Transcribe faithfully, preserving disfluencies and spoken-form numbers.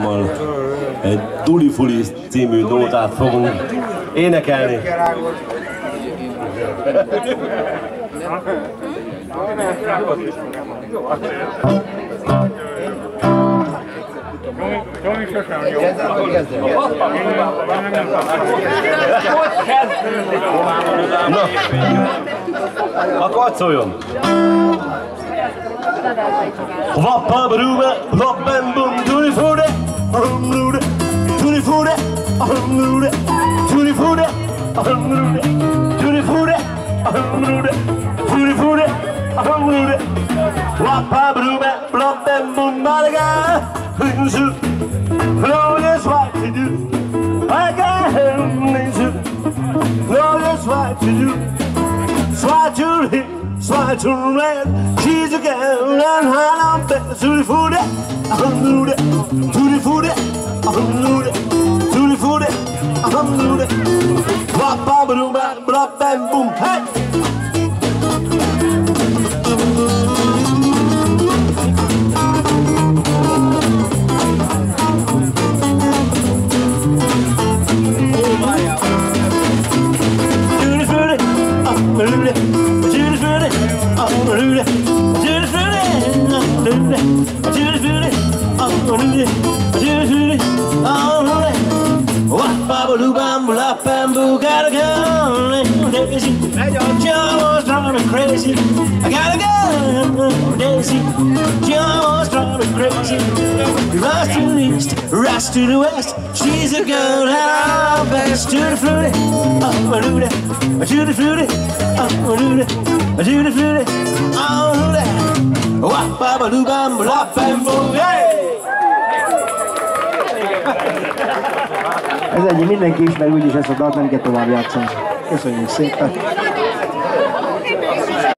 kollégámmal egy Duli Fuli című nótát fogunk énekelni. Na, akkor szóljon! Vappabaruba, vappembum, tunifude, ahumlude, tunifude, ahumlude, tunifude, ahumlude, tunifude, ahumlude, tunifude, ahumlude. Vappabaruba, vappembum, malaga, linsu, know just what to do. I got him, linsu, know just what to do. Swat to hit. Swat to red, she's a girl and I don't bet to the food, I'm nude, to the food, I'm nude, to the food, I'm nude. Bop, bop, boom, bop, bop, bam, boom, hey! Gotta go, Daisy. John was driving me crazy. I gotta go, Daisy. John was driving me crazy. Rise to the east, rise to the west. She's a girl and I'll best to the fruity. Oh, I do that. To the fruity. Oh, I do that. To the fruity. Oh, I do that. Wap, baba, doo, bam, blah, bam, boom, hey! Ez ennyi, mindenki ismer, úgyis ezt a dalt nem kell tovább játszani. Köszönjük szépen!